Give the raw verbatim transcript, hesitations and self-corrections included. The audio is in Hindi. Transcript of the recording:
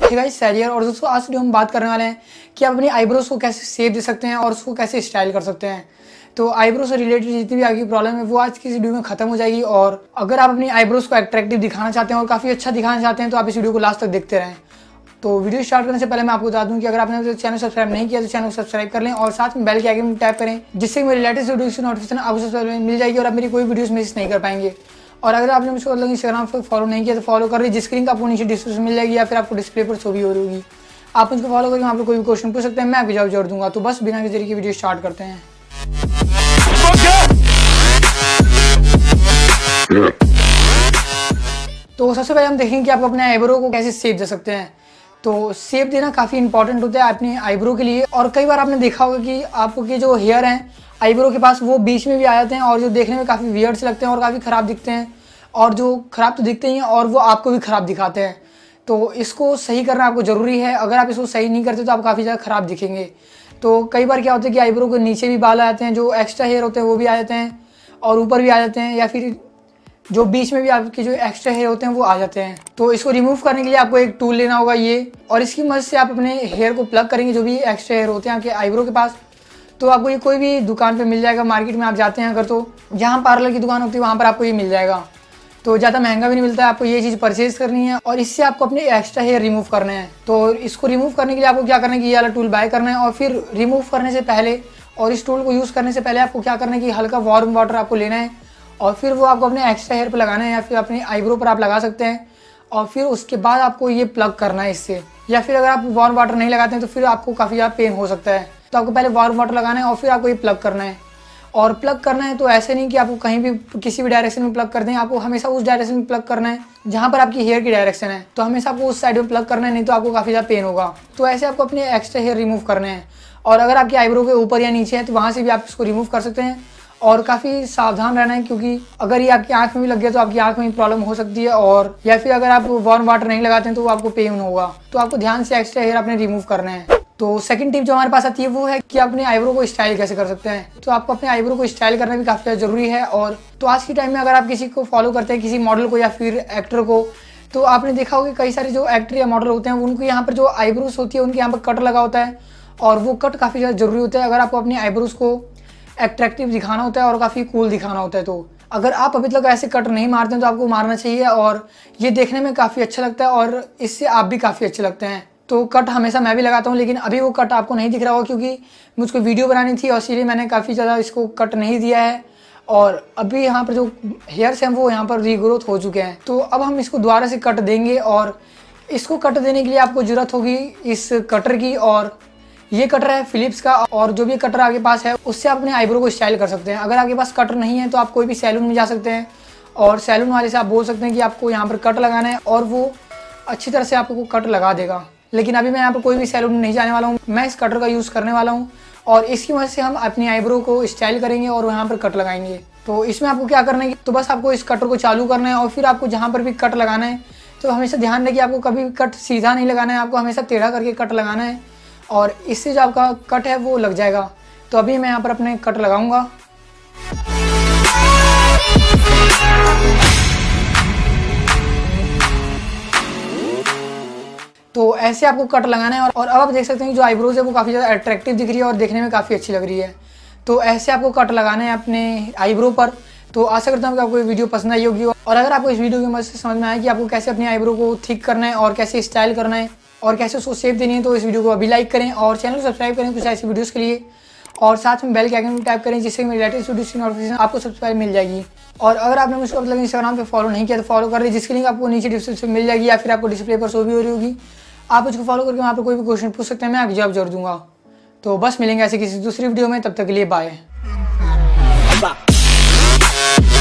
Hey guys, सैलियर। और दोस्तों आज वीडियो हम बात करने वाले हैं कि आप अपनी आईब्रोज को कैसे शेप दे सकते हैं और उसको कैसे स्टाइल कर सकते हैं। तो आईब्रो से रिलेटेड जितनी भी आपकी प्रॉब्लम है वो आज की इस वीडियो में खत्म हो जाएगी। और अगर आप अपनी आईब्रोज को अट्रैक्टिव दिखाना चाहते हैं और काफ़ी अच्छा दिखाना चाहते हैं तो आप इस वीडियो को लास्ट तक देखते रहें। तो वीडियो स्टार्ट करने से पहले मैं आपको बता दूं कि अगर आपने चैनल सब्सक्राइब नहीं किया तो चैनल को सब्सक्राइब कर लें और साथ में बेल के आइकन में टैप करें, जिससे मेरी लेटेस्ट वीडियो की नोटिफिकेशन आपको सबसे पहले मिल जाएगी और आप मेरी कोई वीडियोस मिस नहीं कर पाएंगे। और अगर आपने मुझको मतलब इंस्टाग्राम पर फॉलो नहीं किया तो फॉलो कर लीजिए, जिसकी लिंक आपको नीचे डिस्क्रिप्शन मिल जाएगी या फिर आपको डिस्प्ले पर शो भी हो रही होगी। आप मुझको फॉलो करके वहाँ पर कोई भी क्वेश्चन पूछ सकते हैं, मैं आपको जवाब जोड़ दूंगा। तो बस बिना किसी तरीके की वीडियो स्टार्ट करते हैं। तो सबसे पहले हम देखेंगे कि आप अपने आईब्रो को कैसे शेप दे सकते हैं। तो शेप देना काफ़ी इंपॉर्टेंट होता है अपने आईब्रो के लिए। और कई बार आपने देखा होगा कि आपके जो हेयर हैं आईब्रो के पास वो बीच में भी आ जाते हैं और जो देखने में काफ़ी वियर्ड से लगते हैं और काफ़ी ख़राब दिखते हैं, और जो ख़राब तो दिखते ही हैं और वो आपको भी ख़राब दिखाते हैं। तो इसको सही करना आपको ज़रूरी है। अगर आप इसको सही नहीं करते तो आप काफ़ी ज़्यादा ख़राब दिखेंगे। तो कई बार क्या होता है कि आईब्रो के नीचे भी बाल आ जाते हैं, जो एक्स्ट्रा हेयर होते हैं वो भी आ जाते हैं और ऊपर भी आ जाते हैं, या फिर जो बीच में भी आपके जो एक्स्ट्रा हेयर होते हैं वो आ जाते हैं। तो इसको रिमूव करने के लिए आपको एक टूल लेना होगा ये, और इसकी मदद से आप अपने हेयर को प्लग करेंगे, जो भी एक्स्ट्रा हेयर होते हैं आपके आईब्रो के पास। तो आपको ये कोई भी दुकान पे मिल जाएगा, मार्केट में आप जाते हैं अगर, तो जहाँ पार्लर की दुकान होती है वहाँ पर आपको ये मिल जाएगा। तो ज़्यादा महंगा भी नहीं मिलता है, आपको ये चीज़ परचेज करनी है और इससे आपको अपने एक्स्ट्रा हेयर रिमूव करने हैं। तो इसको रिमूव करने के लिए आपको क्या करना है कि ये वाला टूल बाय करना है, और फिर रिमूव करने से पहले और इस टूल को यूज़ करने से पहले आपको क्या करना है कि हल्का वार्म वाटर आपको लेना है और फिर वो आपको अपने एक्स्ट्रा हेयर पर लगाना है या फिर अपने आईब्रो पर आप लगा सकते हैं। और फिर उसके बाद आपको ये प्लग करना है इससे, या फिर अगर आप वार्म वाटर नहीं लगाते हैं तो फिर आपको काफ़ी ज़्यादा पेन हो सकता है। तो आपको पहले वार्म वाटर लगाना है और फिर आपको ये प्लग करना है। और प्लग करना है तो ऐसे नहीं कि आपको कहीं भी किसी भी डायरेक्शन में प्लग कर दें, आपको हमेशा उस डायरेक्शन में प्लग करना है जहाँ पर आपकी हेयर की डायरेक्शन है। तो हमेशा आपको उस साइड में प्लग करना है, नहीं तो आपको काफ़ी ज़्यादा पेन होगा। तो ऐसे आपको अपने एक्स्ट्रा हेयर रिमूव करने हैं। और अगर आपकी आईब्रो के ऊपर या नीचे है तो वहाँ से भी आप इसको रिमूव कर सकते हैं। और काफ़ी सावधान रहना है, क्योंकि अगर ये आपकी आंख में भी लग गया तो आपकी आंख में प्रॉब्लम हो सकती है, और या फिर अगर आप वार्म वाटर नहीं लगाते हैं तो आपको पेन होगा। तो आपको ध्यान से एक्स्ट्रा हेयर अपने रिमूव करने हैं। तो सेकंड टिप जो हमारे पास आती है वो है कि अपने आईब्रो को स्टाइल कैसे कर सकते हैं। तो आपको अपने आईब्रो को स्टाइल करना भी काफ़ी ज़्यादा जरूरी है। और तो आज के टाइम में अगर आप किसी को फॉलो करते हैं, किसी मॉडल को या फिर एक्टर को, तो आपने देखा होगा कई सारे जो एक्टर या मॉडल होते हैं उनको यहाँ पर जो आईब्रोज होती है उनके यहाँ पर कट लगा होता है, और वो कट काफ़ी ज़्यादा जरूरी होता है अगर आपको अपनी आईब्रोज को अट्रैक्टिव दिखाना होता है और काफ़ी कूल दिखाना होता है। तो अगर आप अभी तक ऐसे कट नहीं मारते हैं तो आपको मारना चाहिए, और ये देखने में काफ़ी अच्छा लगता है और इससे आप भी काफ़ी अच्छे लगते हैं। तो कट हमेशा मैं भी लगाता हूँ, लेकिन अभी वो कट आपको नहीं दिख रहा होगा क्योंकि मुझको वीडियो बनानी थी और इसीलिए मैंने काफ़ी ज़्यादा इसको कट नहीं दिया है। और अभी यहाँ पर जो हेयर्स हैं वो यहाँ पर रीग्रोथ हो चुके हैं। तो अब हम इसको दोबारा से कट देंगे, और इसको कट देने के लिए आपको ज़रूरत होगी इस कटर की। और ये कटर है फिलिप्स का, और जो भी कटर आपके पास है उससे आप अपने आईब्रो को स्टाइल कर सकते हैं। अगर आपके पास कटर नहीं है तो आप कोई भी सैलून में जा सकते हैं और सैलून वाले से आप बोल सकते हैं कि आपको यहाँ पर कट लगाना है, और वो अच्छी तरह से आपको कट लगा देगा। लेकिन अभी मैं यहाँ पर कोई भी सैलून में नहीं जाने वाला हूँ, मैं इस कटर का यूज़ करने वाला हूँ और इसकी वजह से हम अपनी आईब्रो को स्टाइल करेंगे और यहाँ पर कट लगाएंगे। तो इसमें आपको क्या करना है, तो बस आपको इस कटर को चालू करना है और फिर आपको जहाँ पर भी कट लगाना है तो हमेशा ध्यान रखिए आपको कभी कट सीधा नहीं लगाना है, आपको हमेशा टेढ़ा करके कट लगाना है, और इससे जो आपका कट है वो लग जाएगा। तो अभी मैं यहाँ पर अपने कट लगाऊंगा। तो ऐसे आपको कट लगाना है, और अब आप देख सकते हैं कि जो आईब्रोज है वो काफ़ी ज़्यादा अट्रैक्टिव दिख रही है और देखने में काफ़ी अच्छी लग रही है। तो ऐसे आपको कट लगाना है अपने आईब्रो पर। तो आशा करता हूँ कि आपको ये वीडियो पसंद आई होगी, और अगर आपको इस वीडियो की मदद से समझ में आया कि आपको कैसे अपनी आईब्रो को ठीक करना है और कैसे स्टाइल करना है और कैसे उसको शेप देनी है, तो इस वीडियो को अभी लाइक करें और चैनल को सब्सक्राइब करें कुछ ऐसी वीडियोस के लिए, और साथ में बेल के आइकन में टैप करें, जिससे मेरी लेटेस्ट वीडियोस की नोटिफिकेशन आपको सबसे पहले मिल जाएगी। और अगर आपने मुझको मतलब इंस्टाग्राम पे फॉलो नहीं किया तो फॉलो कर लीजिए, जिसकी लिंक आपको नीचे डिस्क्रिप्शन में मिल जाएगी या फिर आपको डिस्प्ले पर शो भी हो रही होगी। आप मुझको फॉलो करके वहाँ पर कोई भी क्वेश्चन पूछ सकते हैं, मैं आपकी जवाब जरूर दूंगा। तो बस मिलेंगे ऐसे किसी दूसरी वीडियो में, तब तक के लिए बाय।